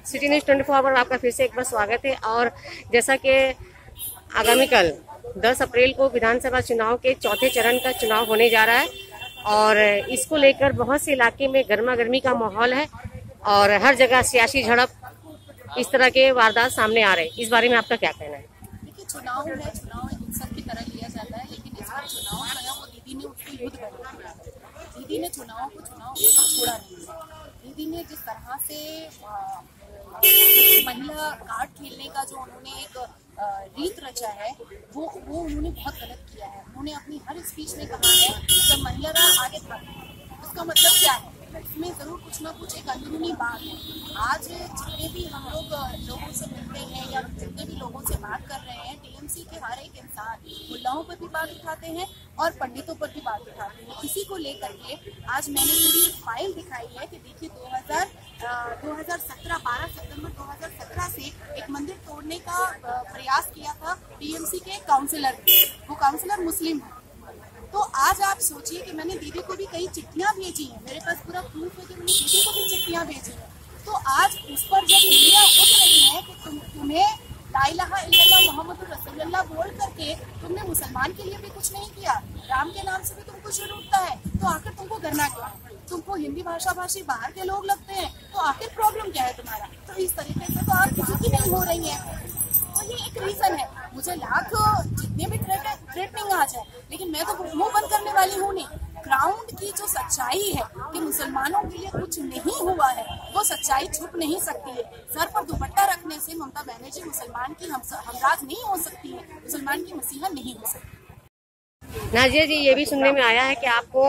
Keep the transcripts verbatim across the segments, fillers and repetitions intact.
City news twenty four hour आपका फिर से एक बार स्वागत है। और जैसा कि आगामी कल दस अप्रैल को विधानसभा चुनाव के चौथे चरण का चुनाव होने जा रहा है और इसको लेकर बहुत से इलाके में गर्मा गर्मी का माहौल है और हर जगह सियासी झड़प इस तरह के वारदात सामने आ रहे हैं। इस बारे में आपका क्या कहना है? देखिए, चुनाव है, चुनाव एक उत्सव की तरह लिया जाता है, लेकिन इस बार चुनाव जो है वो दीदी ने उसको युद्ध बना दिया। दीदी ने चुनाव को चुनाव उसका छोड़ा नहीं है। दीदी ने जिस तरह से महिला कार्ड खेलने का जो उन्होंने एक रीत रचा है वो वो उन्होंने बहुत गलत किया है। उन्होंने अपनी हर स्पीच में कहा है जब महिला आगे था, उसका मतलब क्या है? इसमें जरूर कुछ ना कुछ एक अंदरूनी बात है। आज जितने भी हम लोग लोगों से मिलते हैं या जितने भी लोगों से बात कर रहे हैं, टीएमसी के हर एक इंसान मुल्लाओं पर भी बात उठाते हैं और पंडितों पर भी बात उठाते हैं। इसी को लेकर के आज मैंने पूरी फाइल दिखाई है कि देखिए दो हज़ार सत्रह बारह सितंबर दो हज़ार सत्रह से एक मंदिर तोड़ने का प्रयास किया था टीएमसी के काउंसिलर, वो काउंसिलर मुस्लिम है। तो आज आप सोचिए कि मैंने दीदी को भी कई चिट्ठियां भेजी हैं, मेरे पास पूरा प्रूफ है कि मैंने दीदी को भी चिट्ठियां भेजी हैं। तो आज उस पर जब मीडिया उठ रही है कि तुम तुम्हें ला इलाहा इल्लल्लाह मुहम्मदुर रसूलुल्लाह बोल करके तुमने मुसलमान के लिए भी कुछ नहीं किया, राम के नाम से भी तुमको शुरू होता है, तो आखिर तुमको करना क्या है? तुमको हिंदी भाषा भाषी बाहर के लोग लगते हैं, तो आखिर प्रॉब्लम क्या है तुम्हारा? तो इस तरीके से तो आप किसी की नहीं हो रही है। तो ये एक रीजन है। मुझे लाख जितने भी थ्रेटनिंग आ जाए, लेकिन मैं तो मुंह बंद करने वाली हूँ नहीं। ग्राउंड की जो सच्चाई है कि मुसलमानों के लिए कुछ नहीं हुआ है, वो सच्चाई छुप नहीं सकती है। सर पर दुपट्टा रखने से ममता बनर्जी मुसलमान की हम हमराज नहीं हो सकती है, मुसलमान की मसीहा नहीं हो सकती। नाजिया जी, ये भी सुनने में आया है कि आपको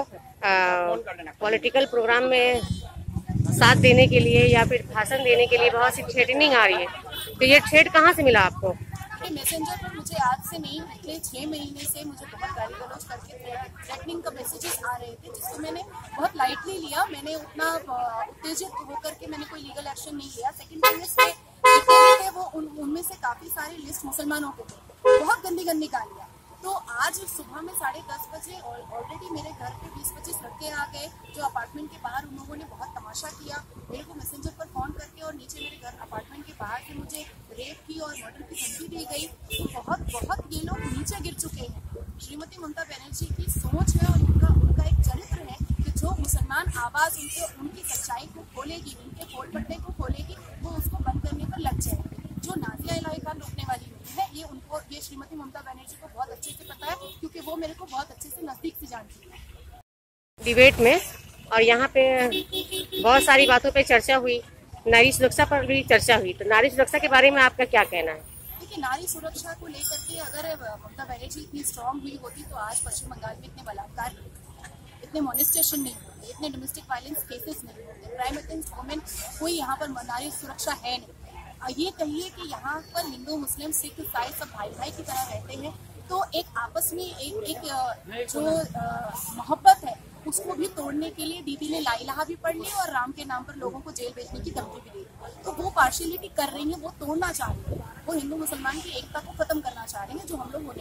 पॉलिटिकल प्रोग्राम में साथ देने के लिए या फिर भाषण देने के लिए बहुत सी थ्रेटनिंग आ रही है, तो ये थ्रेट कहाँ से मिला आपको? मैसेंजर पर मुझे आज से नहीं, पिछले छह महीने से मुझे बहुत गाली गलौज करके थ्रेटनिंग का मैसेजेस आ रहे थे, जिसको मैंने बहुत लाइटली लिया। मैंने उतना उत्तेजित होकर के मैंने कोई लीगल एक्शन नहीं लिया। सेकंड थिंग इसमें जितने थे वो उनमें से काफी सारी लिस्ट मुसलमानों के थे, बहुत गंदी गंदी गालियाँ। तो आज सुबह में साढ़े दस बजे ऑलरेडी मेरे घर पे बीस पच्चीस लड़के आ गए जो अपार्टमेंट के बाहर, उन लोगों ने बहुत तमाशा किया मेरे को मैसेंजर पर फोन करके, और नीचे मेरे घर अपार्टमेंट के बाहर से मुझे रेप की और मर्डर की धमकी दी गई। तो बहुत बहुत ये लोग नीचे गिर चुके हैं। श्रीमती ममता बनर्जी की सोच है और उनका उनका एक चरित्र है कि जो मुसलमान आवाज उनके उनकी सच्चाई को खोलेगी, उनके पोल पट्टे को खोलेगी, वो उसको बंद करने पर लग जाएगी। जो नाजिया इलाही खान रोकने वाली नहीं है, ये उनको, ये श्रीमती ममता बनर्जी को बहुत अच्छे से पता है, क्योंकि वो मेरे को बहुत अच्छे से नजदीक से जानती है। डिबेट में और यहाँ पे बहुत सारी बातों पे चर्चा हुई, नारी सुरक्षा पर भी चर्चा हुई, तो नारी सुरक्षा के बारे में आपका क्या कहना है? देखिए, नारी सुरक्षा को लेकर के अगर ममता बनर्जी इतनी स्ट्रांग हुई होती तो आज पश्चिम बंगाल में इतने बलात्कार नहीं होते, इतने मोनिस्ट्रेशन नहीं होते, इतने डोमेस्टिक वायलेंस केसेस नहीं होते, क्राइम अगेंस्ट वुमेन कोई यहाँ पर नारी सुरक्षा है नहीं। ये कहिए कि यहाँ पर हिंदू मुस्लिम सिख ईसाई सब भाई भाई की तरह रहते हैं, तो एक आपस में एक एक जो मोहब्बत है उसको भी तोड़ने के लिए दीदी ने ला इलाहा भी पढ़ ली और राम के नाम पर लोगों को जेल भेजने की धमकी भी दी। तो वो पार्शियलिटी कर रही है, वो तोड़ना चाह रही है, वो हिंदू मुसलमान की एकता को खत्म करना चाह रही है, जो हम लोग होने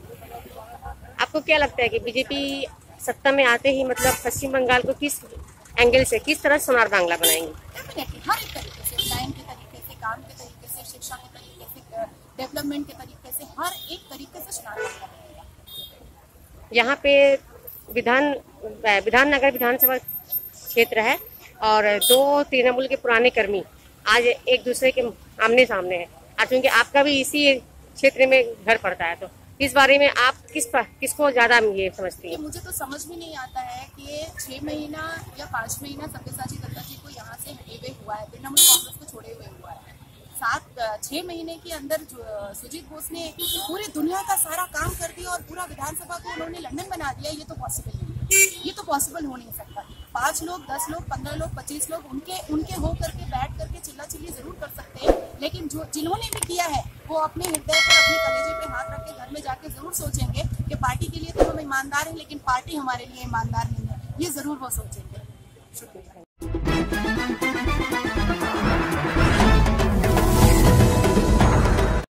हैं। आपको क्या लगता है कि बीजेपी सत्ता में आते ही मतलब पश्चिम बंगाल को किस एंगल से, किस तरह सोनार बांग्ला बनाएंगे? डेफिनेटली हर एक तरीके से, लाइन के तरीके से, काम के तरीके से, शिक्षा के तरीके से, डेवलपमेंट के तरीके से, हर एक तरीके से सोनार बांग्ला बनेगा। यहाँ पे विधान विधान नगर विधानसभा क्षेत्र है और दो तृणमूल के पुराने कर्मी आज एक दूसरे के आमने सामने है। आज क्योंकि आपका भी इसी क्षेत्र में घर पड़ता है, तो इस बारे में आप किस किसको ज्यादा ये समझती है? मुझे तो समझ में नहीं आता है कि छह महीना या पाँच महीना सब्यसाची दत्ता जी को यहाँ से हटे हुए हुआ है, तृणमूल कांग्रेस को छोड़े हुए हुआ है। सात छह महीने के अंदर सुजीत बोस ने पूरी दुनिया का सारा काम कर दिया और पूरा विधानसभा को उन्होंने लंदन बना दिया। ये तो पॉसिबल नहीं, ये तो पॉसिबल हो नहीं सकता। पांच लोग, दस लोग, पंद्रह लोग, पच्चीस लोग उनके उनके हो करके बैठ करके चिल्ला चिल्ली जरूर कर सकते हैं, लेकिन जो जिन्होंने भी किया है वो अपने हृदय पर, अपने कलेजे पे हाथ रख के घर में जाके जरूर सोचेंगे कि पार्टी के लिए तो हम ईमानदार हैं, लेकिन पार्टी हमारे लिए ईमानदार नहीं है। ये जरूर वो सोचेंगे। शुक्रिया।